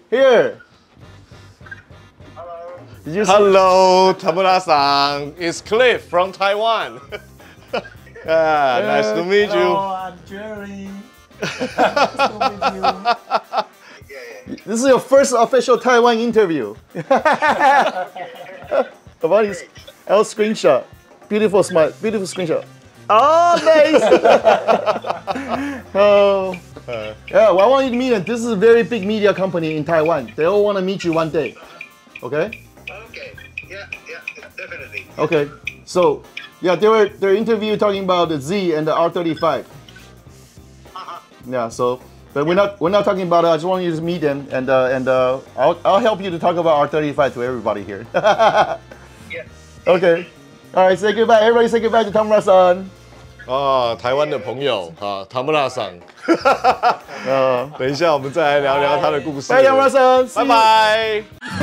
Here. Hello, Tamura-san. It's Cliff from Taiwan. Nice to meet you. Hello, I'm Jerry. Nice to meet you. This is your first official Taiwan interview. About his L screenshot. Beautiful smile, beautiful screenshot. Oh, nice. Oh. Yeah, well, I want you to meet them. This is a very big media company in Taiwan. They all want to meet you one day. Okay? Okay. Yeah, definitely. Okay. So, yeah, their interview talking about the Z and the R35. Yeah. So, but we're not talking about it. I just want you to meet them, and I'll help you to talk about R35 to everybody here. Yeah. Okay. All right. Say goodbye. Everybody say goodbye to Tamura-san. 台湾的朋友Tamura-san。等一下我们再来聊聊他的故事。 Bye, Tamura-san. 拜拜。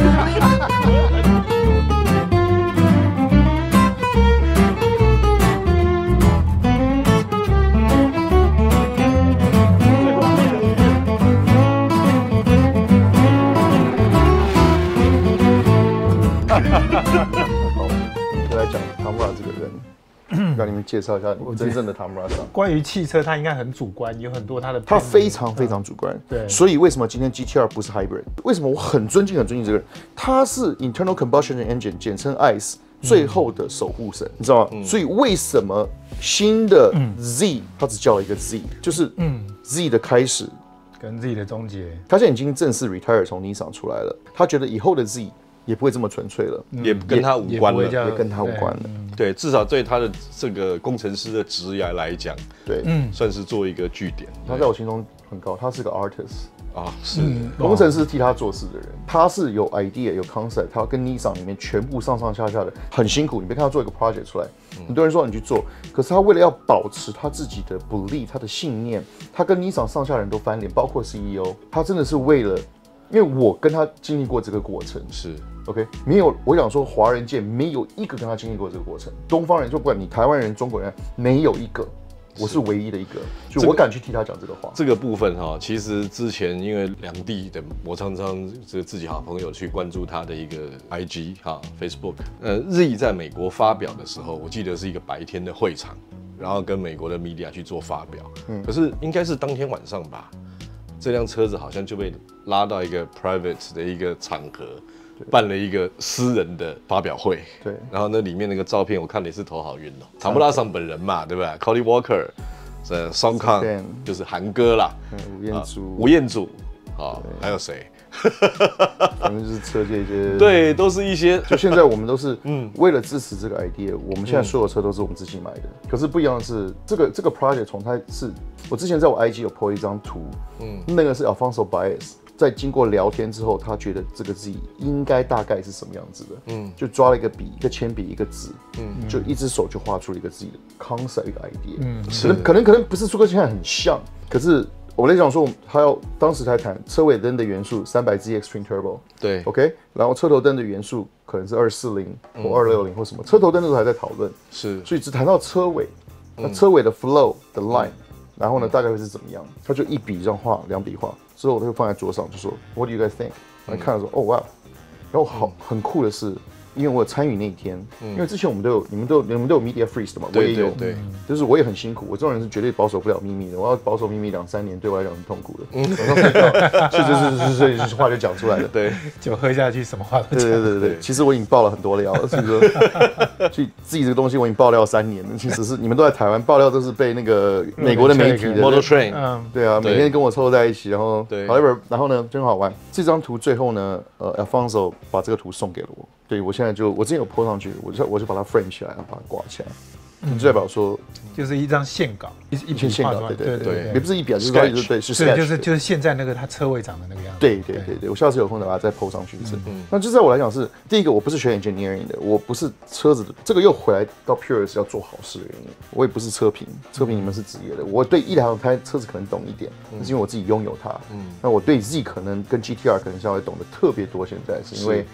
就来讲Tamura这个人，让你们介绍一下真正的Tamura-san。 关于汽车，它应该很主观，有很多它的。 他非常非常主观， 对。 所以为什么今天 GTR 不是 Hybrid？ 为什么我很尊敬这个人？他是 Internal Combustion Engine， 简称 ICE， 最后的守护神，你知道吗？所以为什么新的 Z， 他只叫了一个 Z， 就是Z 的开始跟 Z 的终结。 他现在已经正式 retire 从 Nissan 出来了，他觉得以后的 Z 也不会这么纯粹了， 也跟他无关了， 也跟他无关了。 对，至少对他的这个工程师的职业来讲， 对， 算是做一个据点。 他在我心中很高，他是个 artist 啊，是工程师替他做事的人，他是有 idea 有 concept， 他要跟 Nissan 里面全部上上下下的很辛苦。你别看他做一个 project 出来，很多人说你去做，可是他为了要保持他自己的 belief， 他的信念，他跟 Nissan 上下人都翻脸，包括 CEO， 他真的是为了。因为我跟他经历过这个过程， 是 OK， 没有，我想说华人界没有一个跟他经历过这个过程，东方人就不管你台湾人、中国人，没有一个，我是唯一的一个，就我敢去替他讲这个话。 这个部分哈，其实之前因为两地的，我常常这自己好朋友去关注他的一个 IG 哈 Facebook，Z 在美国发表的时候，我记得是一个白天的会场，然后跟美国的 media 去做发表，可是应该是当天晚上吧。这辆车子好像就被拉到一个 private 的一个场合，办了一个私人的发表会。 对， 然后那里面那个照片，我看了也是头好晕哦。Tamura-san本人嘛，对吧 ？Collie Walker， Song Kang 就是韩哥啦，吴彦祖，好，还有谁？ 反正就是车界一些， 对，都是一些。 就现在我们都是为了支持这个 idea， 我们现在所有车都是我们自己买的。可是不一样的是，这个 project 从它是，我之前在我 IG 有 po 一张图，那个是 Alfonso Baez， 在经过聊天之后，他觉得这个 Z 应该大概是什么样子的，就抓了一个笔、一个铅笔、一个纸，就一只手就画出了一个自己的 concept 一个 idea，可能不是说跟现在很像，可是。我在讲说，他要当时才谈车尾灯的元素300Z Extreme Turbo， 对 ，OK， 然后车头灯的元素可能是240或260或什么，车头灯那时候还在讨论， 是， 所以只谈到车尾，那车尾的 flow 的 line，然后呢大概会是怎么样？他就一笔这样画，2笔画，之后他就放在桌上，就说 What do you guys think？ 然后看了说，哦哇，然后很酷的是。因为我有参与那一天，因为之前我们都有，你们都有 media freeze 的嘛，我也有， 对， 就是我也很辛苦，我这种人是绝对保守不了秘密的，我要保守秘密2-3年，对我来讲很痛苦的。晚上睡觉，是话就讲出来了， 对， 酒喝下去什么话都讲。 对，其实我已经爆了很多料了，所以说，所以自己这个东西我已经爆料3年了，其实是你们都在台湾爆料都是被那个美国的媒体的 Model Train， 对啊，每天跟我凑在一起，然后对 ，however， 然后呢真好玩，这张图最后呢，Alfonso 把这个图送给了我。对，我现在我之前有 po 上去，我就把它 frame 起来，然后把它挂起来，就代表说， 就是一张线稿，一篇线稿，对，也不是一笔，就是说对，是 sketch， 就是现在那个它车尾长的那个样子。 对，我下次有空再把它再 po 上去一次。那就在我来讲是，第一个我不是学 engineering 的，我不是车子的，这个又回来到 Pure 是要做好事的原因，我也不是车评你们是职业的，我对一两台车子可能懂一点，是因为我自己拥有它。那我对 Z 可能跟 GTR 可能稍微懂得特别多，现在是因为。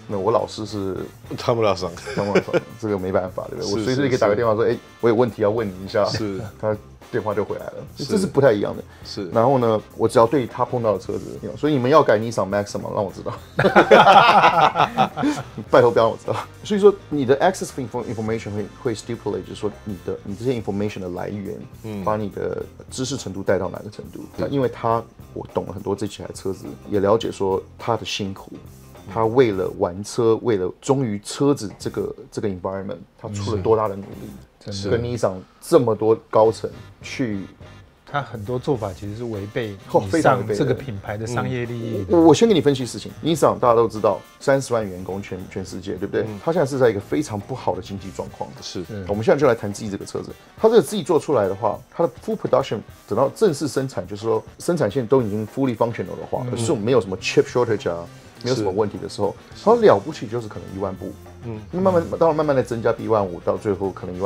那我老师是汤姆拉桑， 这个没办法，对不对？ 是我随时可以打个电话说，哎，我有问题要问你一下， 是， 他电话就回来了，这是不太一样的。 是， 然后呢，我只要对他碰到的车子，所以你们要改 Nissan Maxima， 让我知道，拜托不要让我知道。所以说，你的 access information 会 stipulate， 就是说你这些 information 的来源，把你的知识程度带到哪个程度。那因为我懂了很多这几台车子，也了解说他的辛苦。他为了玩车，为了忠于车子这个 environment， 他出了多大的努力，跟Nissan这么多高层去， 他很多做法其实是违背非常违背这个品牌的商业利益的。 我先给你分析事情，Nissan大家都知道，30万员工全世界，对不对？他现在是在一个非常不好的经济状况。 是， 我们现在就来谈 Z 这个车子，它这个 Z 做出来的话，它的 full production 等到正式生产，就是说生产线都已经 fully functional 的话，可是没有什么 chip shortage 啊。没有什么问题的时候，它了不起就是可能1万部，当然慢慢的增加1.5万，到最后可能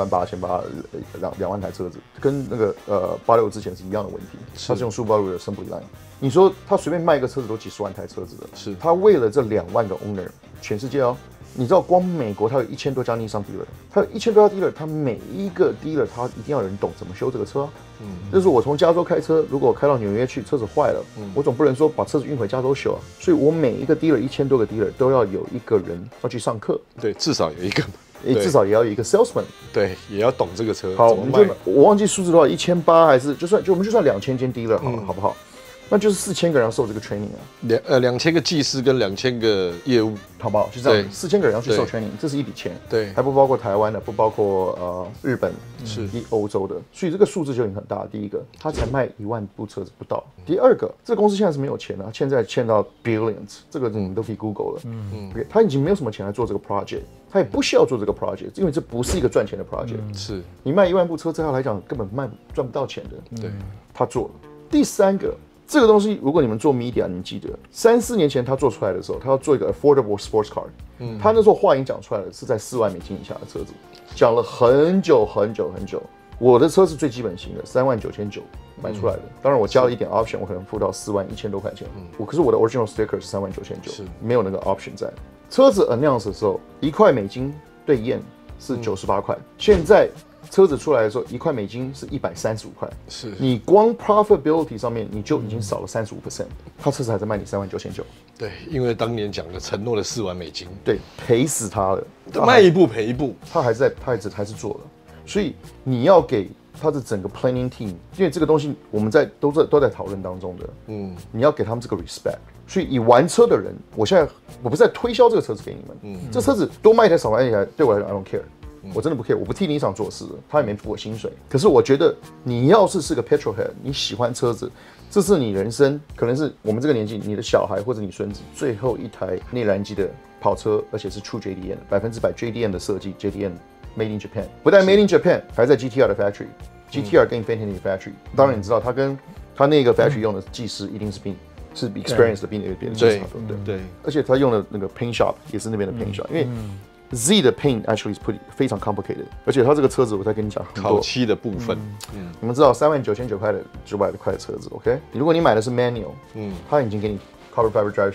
18800、2万台车子，跟那个86之前是一样的问题。它是用Subaru的 assembly line， 你说他随便卖一个车子都几十万台车子的， 是他为了这2万个 owner， 全世界你知道光美国它有1000多家Nissan dealer， 它有1000多家 dealer， 它每一个 dealer 它一定要有人懂怎么修这个车就是我从加州开车，如果我开到纽约去，车子坏了，我总不能说把车子运回加州修啊。所以我每一个 dealer1000多个 dealer 都要有一个人要去上课， 对，至少有一个， 至少也要有一个 salesman， 对，也要懂这个车。 好，我忘记数字多少，1800还是我们就算2000间 dealer 好了，好不好？那就是4000个人要受这个 training 啊 ，2000个技师跟2000个业务， 好不好？就这样，4000个人要去受 training， 这是一笔钱， 对， 还不包括台湾的，不包括日本、 是欧洲的，所以这个数字就已经很大。第一个，他才卖1万部车子不到；第二个，这个公司现在是没有钱了，现在欠到 billions， 这个你们都可以 Google 了。他已经没有什么钱来做这个 project， 他也不需要做这个 project， 因为这不是一个赚钱的 project。 是你卖1万部车，对他来讲根本赚不到钱的。 对， 他做了。第三个。这个东西，如果你们做 media， 你们记得3、4年前他做出来的时候，他要做一个 affordable sports car，他那时候话已经讲出来了，是在4万美金以下的车子，讲了很久很久很久。我的车是最基本型的，39900买出来的，当然我加了一点 option， 我可能付到41000多块钱。可是我的 original sticker 是39900，没有那个 option 在。车子 announce 的时候，1块美金对验是98块，现在。车子出来的时候，1块美金是135块， 是你光 profitability 上面你就已经少了35%，他车子还在卖你39900。 对，因为当年讲的承诺了4万美金， 对，赔死他了， 卖一步赔一步， 他还是做了，所以你要给他的整个 planning team， 因为这个东西我们都在讨论当中的，你要给他们这个 respect。所以以玩车的人，我不是在推销这个车子给你们，这车子多卖一台少卖一台，对我来讲 I don't care。我真的不 care， 我不替Nissan做事，他也没付我薪水。可是我觉得，你要是个 petrol head， 你喜欢车子，这是你人生可能是我们这个年纪，你的小孩或者你孙子最后一台内燃机的跑车，而且是出 JDM 100% JDM 的设计 ，JDM Made in Japan， 不但 Made in Japan， 还在 GTR 的 factory，GTR 跟 Infiniti 的 factory。当然你知道，他那个 factory 用的技师一定是比 experience 的比那边技师好，对。而且他用的那个 paint shop 也是那边的 paint shop，因为。Z 的 paint actually is 非常 complicated， 而且它这个车子我再跟你讲很多烤漆的部分， 你们知道39900块的900块的车子 ，OK？ 如果你买的是 manual，它已经给你 carbon fiber drive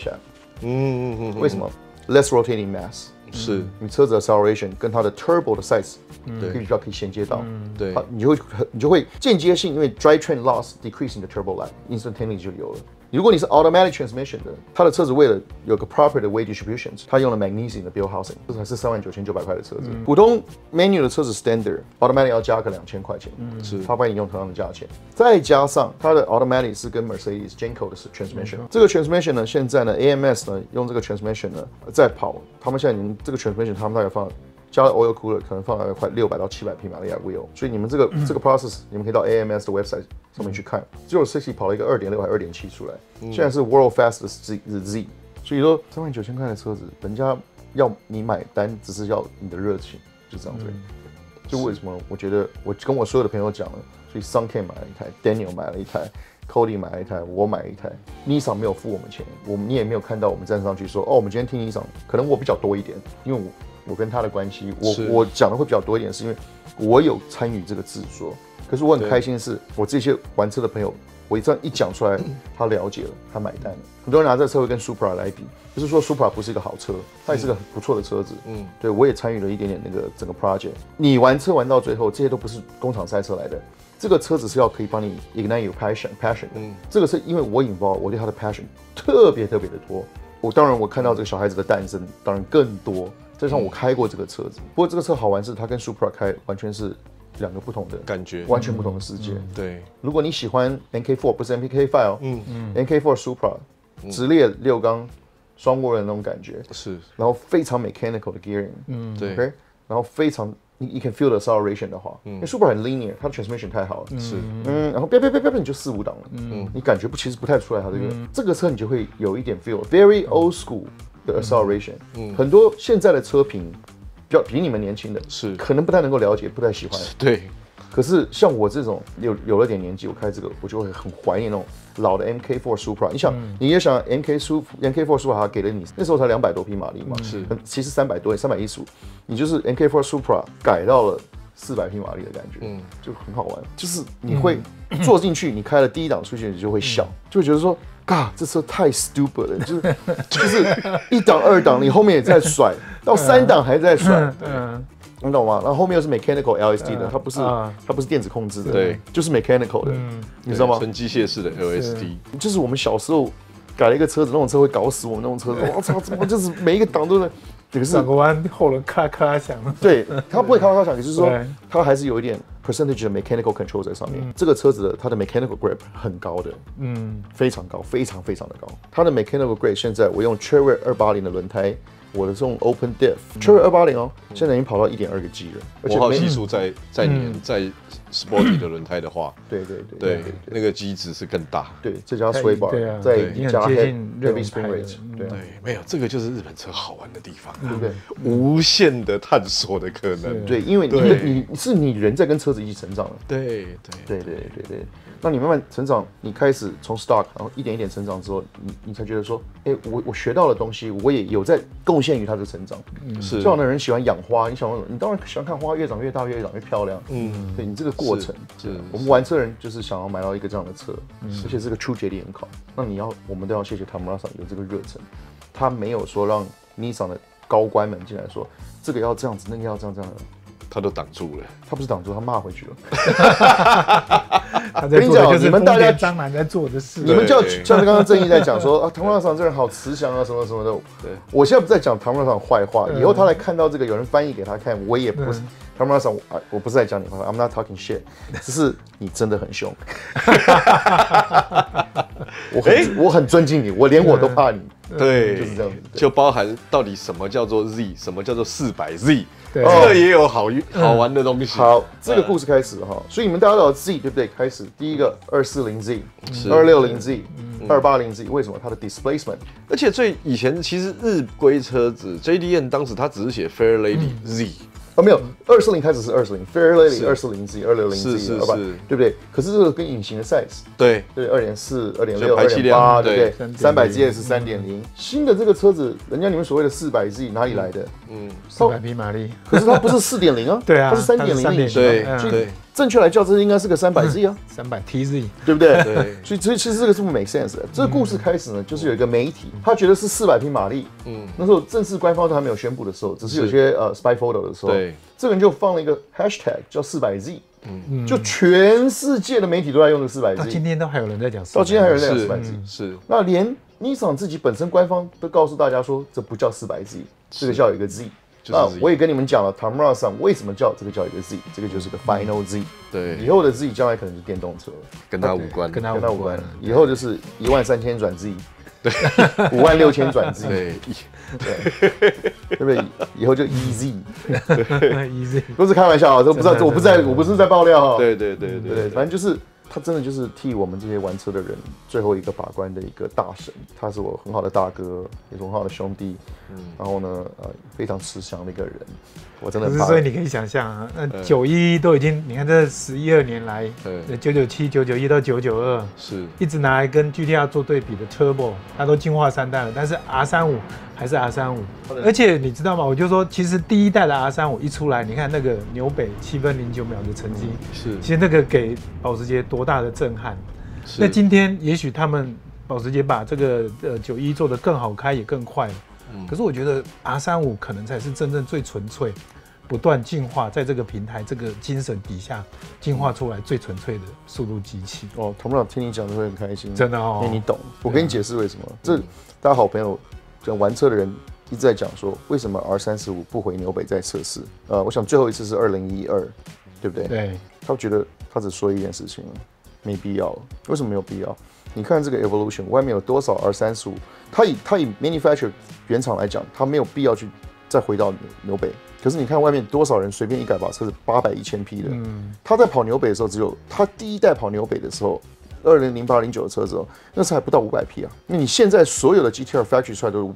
shaft，为什么 ？less rotating mass， 是你车子的 acceleration 跟它的 turbo 的 size，比较可以衔接到， 对， 你就会间接性，因为 drivetrain loss decrease 你的 turbo life，instantaneously 就有了。如果你是 automatic transmission 的，它的车子为了有个 proper 的 weight distribution， 它用了 magnesium 的 build housing， 这才是39900块的车子。普通 manual 的车子 standard automatic 要加个2000块钱，是它帮你用同样的价钱，再加上它的 automatic 是跟 Mercedes Genco 的 transmission， 这个 transmission 呢，现在呢 AMS 呢用这个 transmission 呢在跑，他们现在已经这个 transmission 他们大概放。加了 oil cooler 可能放大概快600到700匹马力的 wheel， 所以你们这个 process 你们可以到 AMS 的 website 上面去看，只有 60跑了一个 2.6 还2.7出来，现在是 world fast 的 Z， 所以说39000块的车子，人家要你买单，只是要你的热情，就这样子。就为什么我觉得我跟我所有的朋友讲了，所以 Sun King 买了一台 ，Daniel 买了一台。Cody 买了一台，我买了一台 ，Nissan 没有付我们钱，你也没有看到我们站上去说，我们今天听 Nissan， 可能我比较多一点，因为我跟他的关系，我讲的会比较多一点，是因为我有参与这个制作， 可是我很开心的是，我这些玩车的朋友，我这样一讲出来，他了解了，他买单了。很多人拿这车会跟 Supra 来比，不是说 Supra 不是一个好车，它也是个很不错的车子。对我也参与了一点点那个整个 project。你玩车玩到最后，这些都不是工厂赛车来的。这个车子是要可以帮你 ignite your passion 的。这个是因为我involve，我对它的 passion 特别的多。当然我看到这个小孩子的诞生，当然更多。加上我开过这个车子，不过这个车好玩是它跟 Supra 开完全是2个不同的感觉， 完全不同的世界。 对， 如果你喜欢 NK4， 不是 MPK5 哦，NK4 Supra 直列6缸双涡轮那种感觉， 是， 然后非常 mechanical 的 gearing， 对， ，OK， 然后非常you can feel the acceleration 的话，因为 Supra 很 linear， 它的 transmission 太好了， 是， 然后你就4、5档了，你感觉其实不太出来它这个车你就会有一点 feel，very old school 的 acceleration，很多现在的车评比你们年轻的， 是可能不太能够了解，不太喜欢， 对。 可是像我这种有了点年纪，我开这个我就会很怀念那种老的 MK4 Supra。你想，你也想 MK4 Supra 它给了你那时候才200多匹马力嘛， 是， 其实300多315，你就是 MK4 Supra 改到了400匹马力的感觉，就很好玩。就是你会坐进去，你开了第1档出去，你就会笑，就会觉得说，嘎，这车太 stupid 了，就是1档2档，你后面也在甩，到3档还在甩。你懂吗？然后后面又是 mechanical LSD 的，它不是电子控制的， 对， 就是 mechanical 的，你知道吗？ 纯机械式的 LSD， 就是我们小时候改了一个车子，那种车会搞死我们那种车子，我操，怎么就是每一个档都是，可是转个弯后轮咔咔响， 对，它不会咔咔响，也就是说它还是有一点 percentage 的 mechanical control 在上面。这个车子的它的 mechanical grip 很高的，非常高，非常的高。它的 mechanical grip 现在我用 Cherry 280的轮胎。我的这种 Open Diff，Cherry 280哦，现在已经跑到1.2个 G 了， 而且磨耗系数在Sporty 的轮胎的话， 对， 那个机值是更大。 对，再加 sway bar， 再加 heavy spin rate， 对， 没有，这个就是日本车好玩的地方， 对不对？ 无限的探索的可能。 对，因为你人在跟车子一起成长了。 对。 那你慢慢成长，你开始从 stock， 然后一点一点成长之后，你才觉得说，我学到的东西，我也有在贡献于它的成长。 是， 这样的人喜欢养花，你当然喜欢看花越长越大，越长越漂亮。对你这个过程，我们玩车人就是想要买到一个这样的车，而且是个初捷力很好。那我们都要谢谢 Tamura 有这个热忱，他没有说让 Nissan 的高官们进来说这个要这样子，那个要这样的。 他都挡住了， 他不是挡住，他骂回去了。 他在做的就是丰田章男在做的事。 你们就像刚刚正义在讲说啊，唐木上这人好慈祥啊，什么什么的。对，我现在不在讲唐木上坏话，以后他来看到这个有人翻译给他看，我也不是唐木上，我不是在讲你坏话 ，I'm not talking shit， 只是你真的很凶。我很尊敬你，我连我都怕你。 对， 就是这样子， 就包含到底什么叫做 Z， 什么叫做400Z， 这个也有好玩的东西。 好，这个故事开始哈，所以你们大家都有 Z 对不对？开始第一个240Z、260Z、280Z， 为什么它的 displacement？ 而且以前其实日规车子 JDM 当时它只是写 Fair Lady Z。 没有，240开始是240 ，Fair Lady 240Z、260Z、280，对不对？可是这个跟隐形的 size， 对 2.4、2.6、2.8，对不对？300Z 也是3.0。新的这个车子，人家你们所谓的400Z 哪里来的 ？400匹马力， 可是它不是4.0啊， 对啊， 它是3.0。 对， 正确来叫这应该是个300Z 啊 ，300TZ， 对不对？对，所以其实这个是不 make sense 的。这个故事开始呢，就是有一个媒体，他觉得是400匹马力，那时候正式官方都还没有宣布的时候，只是有些spy photo 的时候，对，这个人就放了一个 hashtag 叫400Z，就全世界的媒体都在用这个400Z， 到今天都还有人在讲400Z， 到今天还有人在讲400Z， 是， 那连 Nissan 自己本身官方都告诉大家说，这不叫400Z， 这个叫一个 Z。那我也跟你们讲了 ，Tamura 上为什么叫这个叫一个 Z， 这个就是个 Final Z。对，以后的 Z 将来可能是电动车， 跟它无关， 跟它无关。以后就是13000转 Z， 对，56000转 Z， 对不对？以后就 EZ， 都是开玩笑啊，都不知道，我不是在爆料哈。 对， 反正就是。他真的就是替我们这些玩车的人最后一个把关的一个大神，他是我很好的大哥，也是我很好的兄弟。然后呢，非常慈祥的一个人。 我真的怕。 所以你可以想象啊，那911都已经，你看这11、2年来，997、991到992， 是一直拿来跟 GTR 做对比的 Turbo， 它都进化3代了，但是 R35还是 R35，而且你知道吗？我就说，其实第一代的 R35一出来，你看那个纽北7分09秒的成绩， 是， 其实那个给保时捷多大的震撼。那今天也许他们保时捷把这个91做得更好开，也更快了。可是我觉得 R35可能才是真正最纯粹、不断进化，在这个平台、这个精神底下进化出来最纯粹的速度机器。 哦，童长听你讲就会很开心， 真的哦， 因为你懂。我跟你解释为什么。这大家好朋友，讲玩车的人一直在讲说，为什么 R35不回纽北再测试？我想最后一次是2012，对不对？ 对。 他觉得他只说一件事情。没必要，为什么没有必要？你看这个 Evolution 外面有多少 R35，它以 manufacturer 原厂来讲，它没有必要去再回到纽北。可是你看外面多少人随便一改把车子800、1000匹的，他在跑纽北的时候，只有他第一代跑纽北的时候，2008、09的车子哦，那时候还不到500匹啊。那你现在所有的 GTR factory 出来都是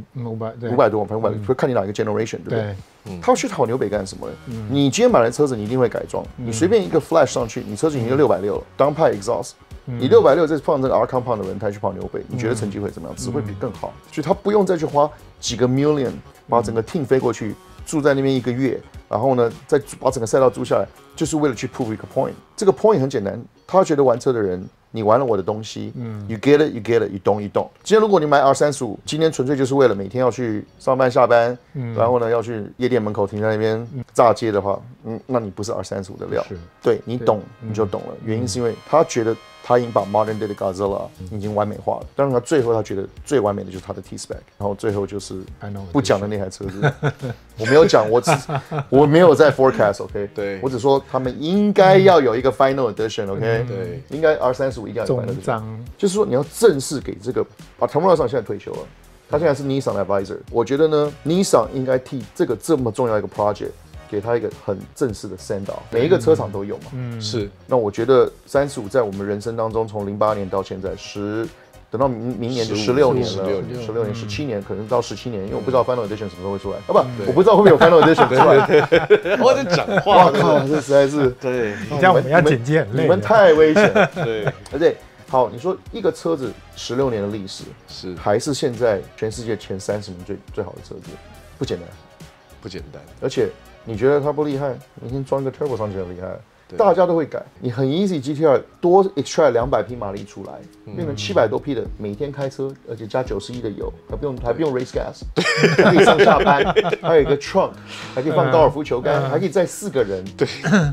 500多，反正看你哪一个 generation， 对不对？他要去跑纽北干什么呢？你今天买的车子，你一定会改装。你随便一个 Flash 上去，你车子已经660了，downpipe exhaust，你660再放这个 R compound 的轮胎去跑纽北，你觉得成绩会怎么样？只会比更好。所以他不用再去花几个 million 把整个 team 飞过去，住在那边1个月，然后呢再把整个赛道租下来，就是为了去 prove 一个 point。这个 point 很简单，他觉得玩车的人。你玩了我的东西，you get it, you get it, you don't, you don't。今天如果你买 R35，今天纯粹就是为了每天要去上班下班，然后呢要去夜店门口停在那边炸街的话，那你不是 R35的料。对你懂你就懂了，原因是因为他觉得他已经把 modern day 的 Godzilla 已经完美化了。当然他最后他觉得最完美的就是他的 T-Spec， 然后最后就是不讲的那台车子。我没有讲，我没有在 forecast，OK， 对， 我只说他们应该要有一个 final edition，OK， 对， 应该 R35一定要有 final edition， 就是说你要正式给这个Tamura桑现在退休了，他现在是 Nissan 的 advisor， 我觉得呢 Nissan 应该替这个这么重要一个 project 给他一个很正式的 send off， 每一个车厂都有嘛， 是。 那我觉得35在我们人生当中，从08年到现在等到明年就16年了，16年、17年，可能到17年，因为我不知道 Final Edition 什么时候会出来，不，我不知道会不会有 Final Edition 出来。 我在讲话， 哇靠，这实在是， 对， 这样我们要剪接很累， 你们太危险。 对， 而且好，你说一个车子16年的历史， 是还是现在全世界前30名最好的车子，不简单， 不简单。 而且你觉得它不厉害，你先装一个 Turbo 上去很厉害。大家都会改，你很 easy GTR 多 extract 200匹马力出来，变成700多匹的，每天开车，而且加91的油，还不用 race gas， 还可以上下班，还有一个 trunk， 还可以放高尔夫球杆，还可以载4个人。 对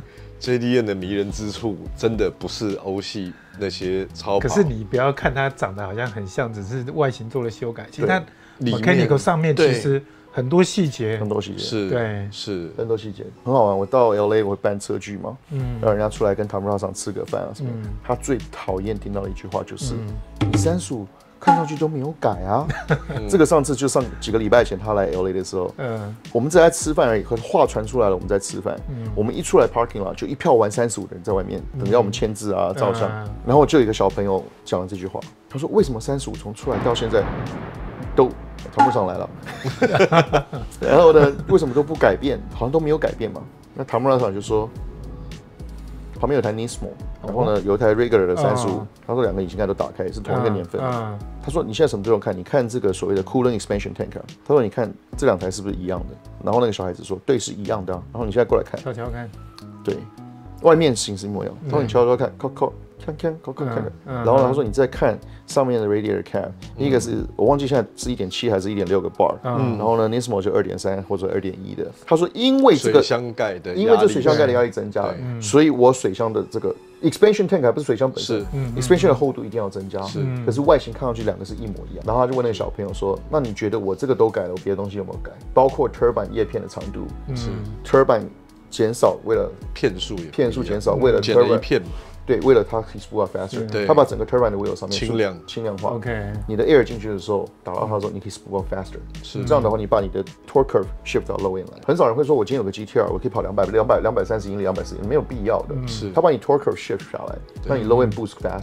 ，JDM 的迷人之处真的不是欧系那些超跑。 可是你不要看它长得好像很像，只是外形做了修改，其实它 mechanical 上面其实。很多细节， 是， 对， 是很多细节，很好玩。我到 LA 我会办车聚嘛，让人家出来跟Tamura桑吃个饭啊什么。他最讨厌听到的一句话就是：你35看上去都没有改啊。这个上次就上几个礼拜前他来 LA 的时候，我们只在吃饭而已，可是话传出来了，我们在吃饭。我们一出来 parking 了，就一票玩35的人在外面等着我们签字啊、照相。然后就有一个小朋友讲了这句话，他说：为什么35从出来到现在都谈不上来了，然后呢，为什么都不改变？好像都没有改变嘛。那塔木拉桑就说，旁边有台 Nismo， 然后呢有一台 Regular 的35，他说2个引擎盖都打开，是同一个年份。他说你现在什么都有看，你看这个所谓的 Coolant Expansion Tank， 他说你看这2台是不是一样的？然后那个小孩子说对，是一样的啊。然后你现在过来看， 瞧瞧看， 对，外面形是一模一样。他说你瞧瞧看，看，然后他说你再看上面的 radiator cap， 一个是我忘记现在是 1.7 还是 1.6 个 bar， 然后呢 Nismo 就 2.3 或者 2.1 的。他说因为这个水箱盖的， 因为这水箱盖的压力增加了，所以我水箱的这个 expansion tank 还不是水箱本身，expansion 的厚度一定要增加，可是外形看上去2个是一模一样。然后他就问那个小朋友说，那你觉得我这个都改了，我别的东西有没有改？包括 turbine 叶片的长度，turbine 减少，为了片数减少，为了减了一片。 对，为了它 his spool faster， 它把整个 turbine 的 wheel 上面轻量化。 OK， 你的 air 进去的时候，打到它的时候，你可以 spool faster。是这样的话，你把你的 torque curve shift 到 low end 来。很少人会说，我今天有个 GTR， 我可以跑230英里、240英里，没有必要的。是，它把你 torque curve shift 下来，让你 low end boost faster。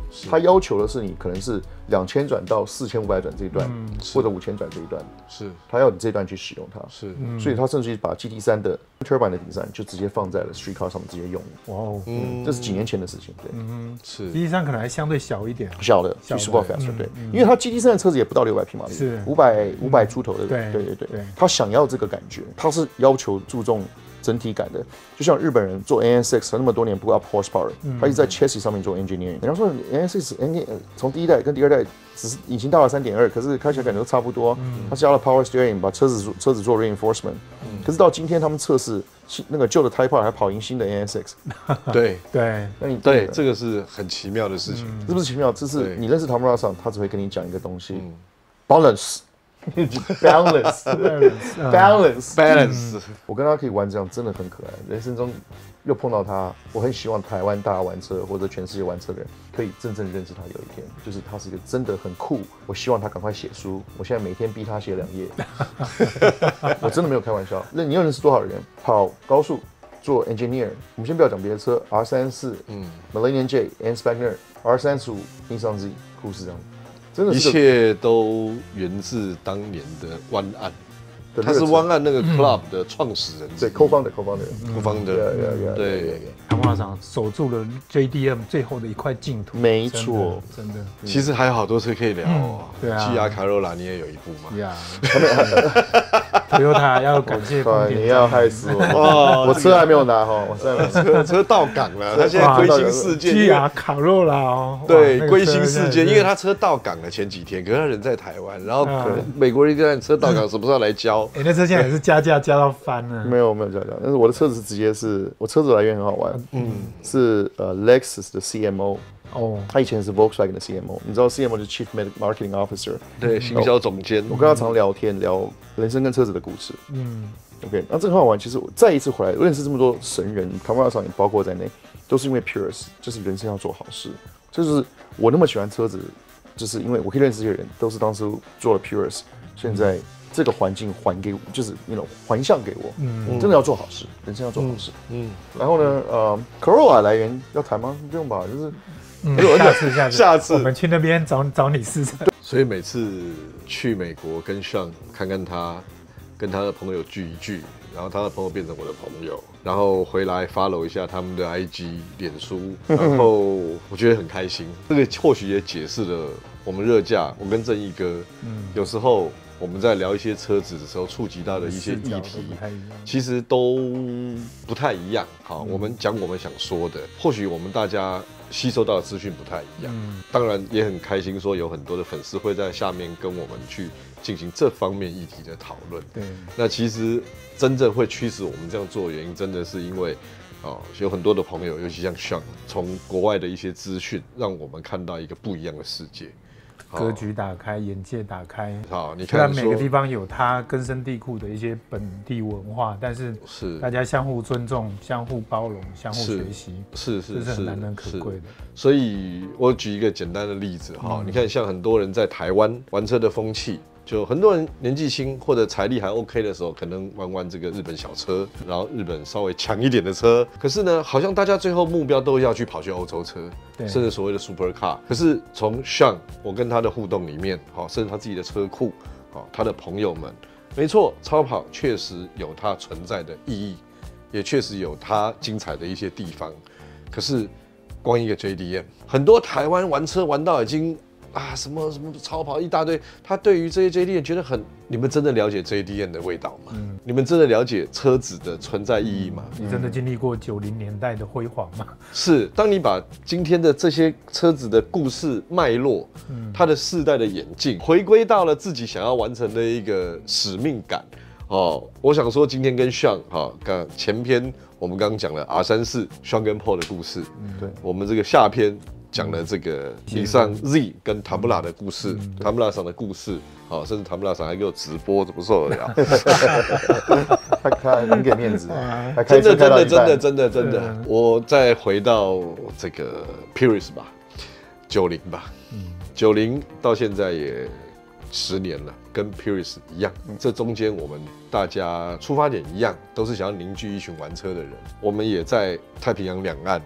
它要求的是你可能是2000转到4500转这一段，或者5000转这一段， 是它要你这段去使用它， 是， 所以它甚至于把 GT3的 turbine 的 design 就直接放在了 street car 上面直接用， 哇哦， 这是几年前的事情，对， 是 GT3 可能还相对小一点， 小的比 Super faster，对，因为它 GT3的车子也不到600匹马力， 是 500出头的， 对对，它想要这个感觉，它是要求注重整体感的，就像日本人做 AN6 那么多年不 up horsepower，他一直在 chassis 上面做 engineering。人家说 AN6 从第一代跟第二代只是引擎大了3.2，可是开起来感觉都差不多。他加了 power steering， 把车子做 reinforcement。可是到今天他们测试那个旧的 Type R 还跑赢新的 AN6。 对， 那你对，这个是很奇妙的事情。 是不是奇妙？这是你认识 Tamura 上，他只会跟你讲一个东西，balance。balance， 我跟他可以玩这样，真的很可爱。人生中又碰到他，我很希望台湾大家玩车或者全世界玩车的人可以真正认识他。有一天，就是他是一个真的很酷。我希望他赶快写书。我现在每天逼他写2页，我真的没有开玩笑。那你又认识多少人？跑高速做 engineer， 我们先不要讲别的车 ，R34，Millennium J，Ann Spagner，R35 Nissan Z， 故事这样。 一切都源自当年的湾岸，他是湾岸那个 club 的创始人， 对，co-founder， 对， 唐华长守住了 JDM 最后的一块净土， 没错， 真的。 其实还有好多车可以聊哦， 对啊 ，GR Corolla 你也有一部嘛 ，Toyota 要感谢丰田， 你要害死我，我车还没有拿哈，我车到港了，他现在归心似箭 ，GR Corolla 哦， 对，归心似箭，因为他车到港了前几天，可是他人在台湾，然后美国人跟他车到港什么时候来交？ 那车现在也是加价加到翻了， 没有加价，但是我的车子是直接是我车子来源很好玩，是Lexus 的 CMO。他以前是 Volkswagen 的 CMO， 你知道 CMO 就是 Chief Marketing Officer， 对，行销总监。 我跟他常聊天，聊人生跟车子的故事。OK， 那这很好玩。其实我再一次回来，我认识这么多神人，唐万上也包括在内，都是因为 Purus， 就是人生要做好事。这就是我那么喜欢车子，就是因为我可以认识这些人，都是当初做了 Purus， 现在这个环境还给我，就是还向给我。真的要做好事，人生要做好事。然后呢，Corolla 来源要谈吗？不用吧，就是。 下次我们去那边找你试车。 所以每次去美国跟Sean看看他，跟他的朋友聚一聚，然后他的朋友变成我的朋友，然后回来 follow 一下他们的 IG、脸书，然后我觉得很开心。这个或许也解释了我们热驾，我跟正义哥，有时候我们在聊一些车子的时候，触及到的一些议题，其实都不太一样。好，我们讲我们想说的，或许我们大家吸收到的资讯不太一样。当然也很开心，说有很多的粉丝会在下面跟我们去进行这方面议题的讨论。对，那其实真正会驱使我们这样做的原因，真的是因为有很多的朋友，尤其像 Sean， 从国外的一些资讯，让我们看到一个不一样的世界。 格局打开，眼界打开。 好，你看， 虽然每个地方有它根深蒂固的一些本地文化，但是大家相互尊重、相互包容、相互学习，这是很难能可贵的。 所以我举一个简单的例子哈，你看，像很多人在台湾玩车的风气。就很多人年纪轻或者财力还 OK 的时候，可能玩这个日本小车，然后日本稍微强一点的车。可是呢，好像大家最后目标都要去跑去欧洲车，甚至所谓的 super car。可是从 Sean 我跟他的互动里面，甚至他自己的车库，他的朋友们，没错，超跑确实有它存在的意义，也确实有它精彩的一些地方。可是光一个 JDM， 很多台湾玩车玩到已经。什么超跑一大堆，他对于这些 JDM 觉得你们真的了解 JDM 的味道吗？你们真的了解车子的存在意义吗？ 你真的经历过90年代的辉煌吗？ 是，当你把今天的这些车子的故事脉络，它的世代的演进，回归到了自己想要完成的一个使命感。我想说，今天跟 Sean 前篇我们刚刚讲了 R34 Sean 跟 Paul 的故事，对，我们这个下篇。讲了这个尼桑 Z 跟塔布拉的故事，塔布拉上的故事，甚至塔布拉上还给我直播，怎么受得了？ 他很给面子， 真的。我再回到这个 Purus 吧，90吧，90到现在也10年了，跟 Purus 一样。这中间我们大家出发点一样，都是想要凝聚一群玩车的人。我们也在太平洋两岸。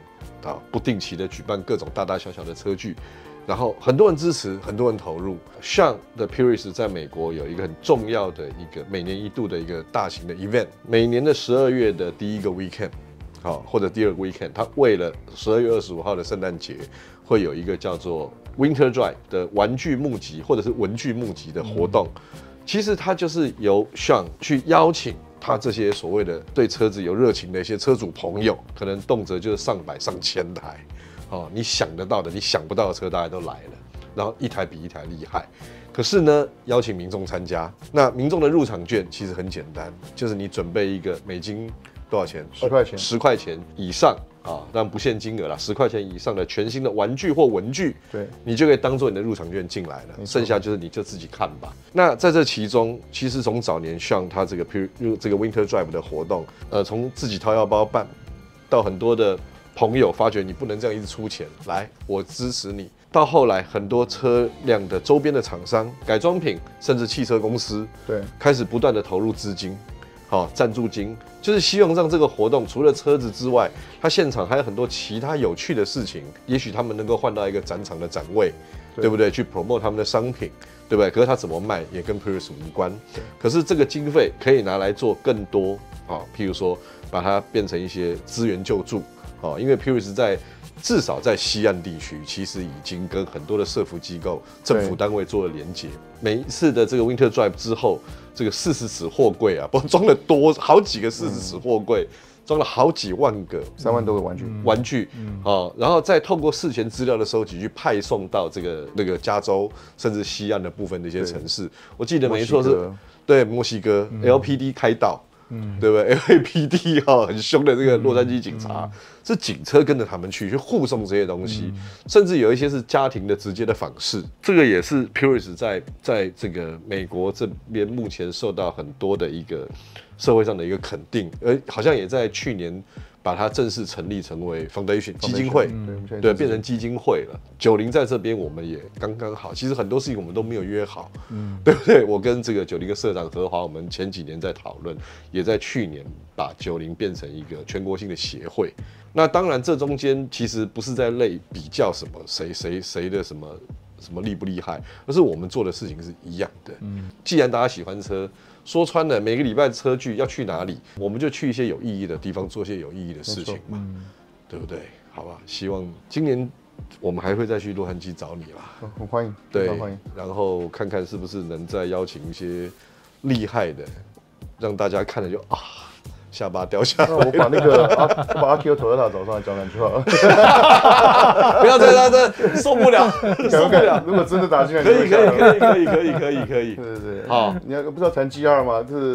不定期的举办各种大大小小的车聚。然后很多人支持，很多人投入。Sean 的 Puris 在美国有一个很重要的一个每年一度的一个大型的 event， 每年的12月的第一个 weekend， 或者第二个 weekend， 他为了12月25号的圣诞节，会有一个叫做 Winter Drive 的玩具募集或者是文具募集的活动。其实它就是由 Sean 去邀请他这些所谓的对车子有热情的一些车主朋友，可能动辄就是上百上千台。你想得到的，你想不到的车大家都来了，然后一台比一台厉害。可是呢，邀请民众参加，那民众的入场券其实很简单，就是你准备一个美金多少钱 ？10块钱 ，10块钱以上啊，当然不限金额啦，10块钱以上的全新的玩具或文具， 对， 你就可以当做你的入场券进来了，剩下就是你就自己看吧。那在这其中，其实从早年像他这个 Winter Drive 的活动，从自己掏腰包办，到很多的朋友发觉你不能这样一直出钱，来，我支持你。到后来，很多车辆的周边的厂商、改装品，甚至汽车公司， 对， 开始不断的投入资金，赞助金，就是希望让这个活动除了车子之外，它现场还有很多其他有趣的事情。也许他们能够换到一个展场的展位，对不对？去 promote 他们的商品，对不对？可是它怎么卖也跟 Puris 无关。可是这个经费可以拿来做更多譬如说把它变成一些资源救助。因为 Puris 至少在西岸地区，其实已经跟很多的社福机构、政府单位做了连结。每一次的这个 Winter Drive 之后，这个40尺货柜啊，装了好几个40尺货柜，装了好几万个 3万多个玩具， 然后再透过事前资料的收集去派送到那个加州甚至西岸的部分的一些城市。我记得没错是，对，墨西哥 LPD 开道。对不对 ？LAPD 很凶的这个洛杉矶警察，是警车跟着他们去护送这些东西，甚至有一些是家庭的直接的访视。这个也是 Puris 在这个美国这边目前受到很多的一个社会上的一个肯定，好像也在去年把它正式成立成为 Foundation 基金会，对，变成基金会了。90在这边我们也刚刚好，其实很多事情我们都没有约好，对不对？我跟这个90的社长何华，我们前几年在讨论，也在去年把90变成一个全国性的协会。那当然，这中间其实不是在比较什么谁的什么厉不厉害，而是我们做的事情是一样的。既然大家喜欢车，说穿了，每个礼拜车聚要去哪里，我们就去一些有意义的地方，做一些有意义的事情嘛，对不对？好吧，希望今年我们还会再去洛杉矶找你啦， 很欢迎， 对， 欢迎。 然后看看是不是能再邀请一些厉害的，让大家看了就下巴掉下来。 那我把阿 Q Toyota 找上来交谈就好了。 不要再这受不了，受不了。 如果真的打进来， 可以。 对。好，你不是要谈 GR 吗？就是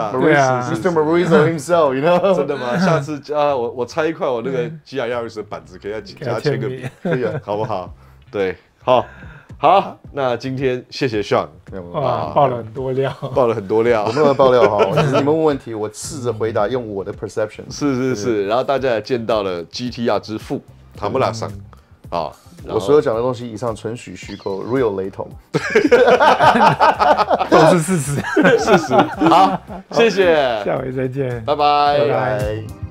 GR，Mr. Maurizo himself，you know？ 真的吗？下次我拆一块我那个 GR Yaris 的板子，给他签个名， 可以啊， 好不好？对，好，那今天谢谢 Sean， 爆了很多料， 我没有爆料哈，就是你们问问题，我试着回答，用我的 perception。 是，然后大家也见到了 GTR 之父塔穆拉桑， 我所有讲的东西以上纯属虚构 ，real 雷同， 都是事实。 好，谢谢， 下回再见， 拜拜。 拜拜。